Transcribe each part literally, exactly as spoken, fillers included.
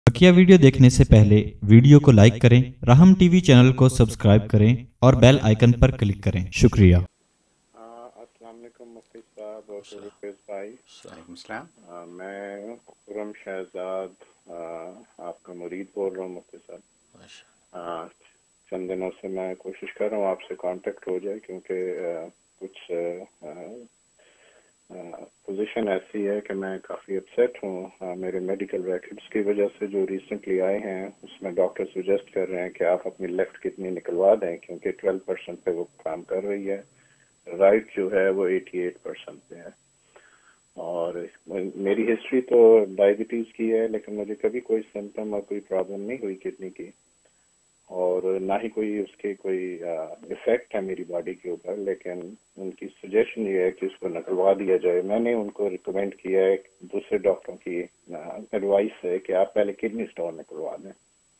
बकिया video देखने से पहले वीडियो को लाइक करें, राहम टीवी चैनल को सब्सक्राइब करें और बेल आइकन पर क्लिक करें। शुक्रिया। अस्सलाम वालेकुम मुफ्ती साहब और रुपेश भाई। वालेकुम सलाम। मैं खुरम शहजाद आपका मुरीद बोल रहा हूँ मुफ्ती साहब। चंद दिनों से मैं कोशिश कर रहा हूँ आपसे कांटेक्ट हो जाए, क्योंकि कुछ पोजीशन ऐसी है कि मैं काफ़ी अपसेट हूँ। मेरे मेडिकल रिकॉर्ड्स की वजह से जो रिसेंटली आए हैं उसमें डॉक्टर सजेस्ट कर रहे हैं कि आप अपनी लेफ्ट किडनी निकलवा दें, क्योंकि ट्वेल्व परसेंट पे वो काम कर रही है, राइट जो है वो अठासी परसेंट पे है। और मेरी हिस्ट्री तो डायबिटीज़ की है, लेकिन मुझे कभी कोई सिम्टम और कोई प्रॉब्लम नहीं हुई किडनी की, और ना ही कोई उसके कोई इफेक्ट है मेरी बॉडी के ऊपर। लेकिन उनकी सजेशन ये है कि उसको निकलवा दिया जाए। मैंने उनको रिकमेंड किया है, दूसरे डॉक्टरों की एडवाइस है कि आप पहले किडनी स्टोन निकलवा दें।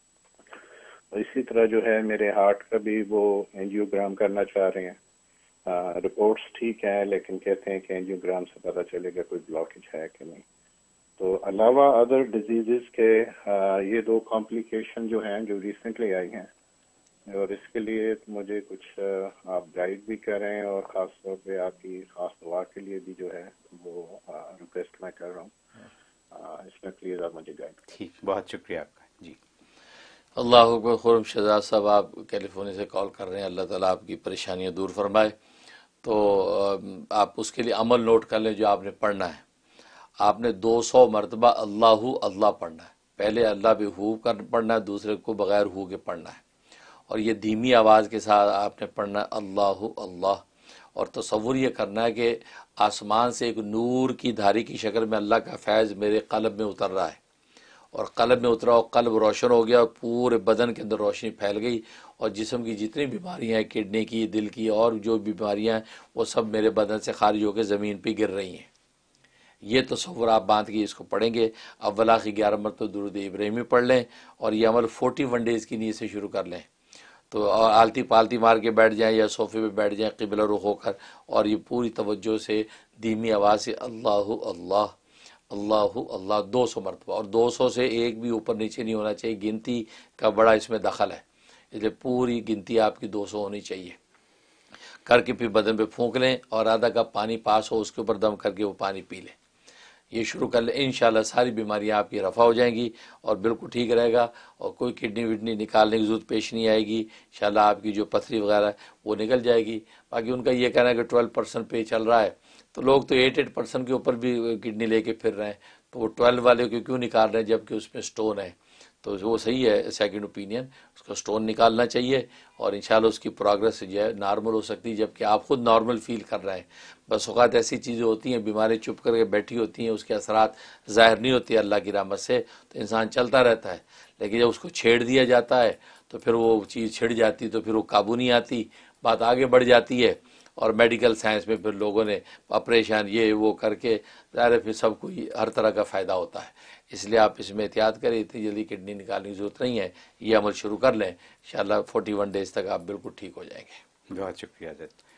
और इसी तरह जो है मेरे हार्ट का भी वो एंजियोग्राम करना चाह रहे हैं। रिपोर्ट्स ठीक है, लेकिन कहते हैं कि एंजियोग्राम से पता चलेगा कोई ब्लॉकेज है कि नहीं। तो अलावा अदर डिजीजेस के आ, ये दो कॉम्प्लिकेशन जो हैं जो रिसेंटली आई हैं, और इसके लिए तो मुझे कुछ आ, आप गाइड भी करें, और ख़ास तौर पे आपकी ख़ास दुआ के लिए भी जो है वो रिक्वेस्ट मैं कर रहा हूँ। इसमें प्लीज़ आप मुझे गाइड करें। ठीक, बहुत शुक्रिया आपका जी। अल्लाह अकबर। खुरम शहजाद साहब, आप कैलिफोर्निया से कॉल कर रहे हैं। अल्लाह ताला आपकी परेशानियां दूर फरमाए। तो आप उसके लिए अमल नोट कर लें जो आपने पढ़ना है। आपने दो सौ मरतबा अल्लाहु अल्लाह पढ़ना है। पहले अल्लाह भी हु कर पढ़ना है, दूसरे को बगैर हु के पढ़ना है, और ये धीमी आवाज़ के साथ आपने पढ़ना है अल्लाहु अल्लाह। और तसव्वुर ये करना है कि आसमान से एक नूर की धारी की शक्ल में अल्लाह का फैज़ मेरे कल्ब में उतर रहा है, और कल्ब में उतरा और कल्ब रोशन हो गया, और पूरे बदन के अंदर रोशनी फैल गई, और जिस्म की जितनी बीमारियां हैं, किडनी की, दिल की, और जो बीमारियां हैं, वो सब मेरे बदन से खारिज होकर ज़मीन पे गिर रही हैं। ये तसव्वुर आप बांध के इसको पढ़ेंगे। अव्वला की ग्यारह मरतबा दुरूद इब्राहिमी पढ़ लें, और ये अमल फोर्टी वन डेज़ की नीयत से शुरू कर लें। तो आलती पालती मार के बैठ जाएं या सोफे पे बैठ जाएं क़िबला रुख होकर, और ये पूरी तवज्जो से धीमी आवाज़ से अल्लाहु अल्लाह अल्लाहु अल्लाह दो सौ मरतबा, और दो सौ से एक भी ऊपर नीचे नहीं होना चाहिए। गिनती का बड़ा इसमें दखल है, इसलिए पूरी गिनती आपकी दो सौ होनी चाहिए। करके फिर बदन पे फूंक लें, और आधा कप पानी पास हो उसके ऊपर दम करके वो पानी पी लें। ये शुरू कर लें, इंशाल्लाह सारी बीमारियां आपकी रफ़ा हो जाएंगी और बिल्कुल ठीक रहेगा, और कोई किडनी विडनी निकालने की ज़रूरत पेश नहीं आएगी। इंशाल्लाह आपकी जो पथरी वगैरह है वो निकल जाएगी। बाकी उनका ये कहना है कि ट्वेल्व परसेंट पे चल रहा है, तो लोग तो एट एट परसेंट के ऊपर भी किडनी लेके फिर रहे हैं, तो वो ट्वेल्व वाले को क्यों निकाल रहे हैं जबकि उसमें स्टोन है। तो वो सही है, सेकंड ओपिनियन, उसका स्टोन निकालना चाहिए, और इंशाल्लाह उसकी प्रोग्रेस जो है नॉर्मल हो सकती है, जबकि आप खुद नॉर्मल फील कर रहे हैं। बस औक़ात ऐसी चीज़ें होती हैं, बीमारी चुप करके बैठी होती हैं, उसके असरात ज़ाहिर नहीं होती अल्लाह की रहमत से, तो इंसान चलता रहता है। लेकिन जब उसको छेड़ दिया जाता है तो फिर वो चीज़ छिड़ जाती, तो फिर वो काबू नहीं आती, बात आगे बढ़ जाती है, और मेडिकल साइंस में फिर लोगों ने ऑपरेशन ये वो करके ज़ाहिर फिर सबको हर तरह का फ़ायदा होता है। इसलिए आप इसमें एहतियात करें, इतनी जल्दी किडनी निकालने की ज़रूरत नहीं है। ये अमल शुरू कर लें, इंशाल्लाह फोर्टी वन डेज़ तक आप बिल्कुल ठीक हो जाएंगे। बहुत शुक्रिया।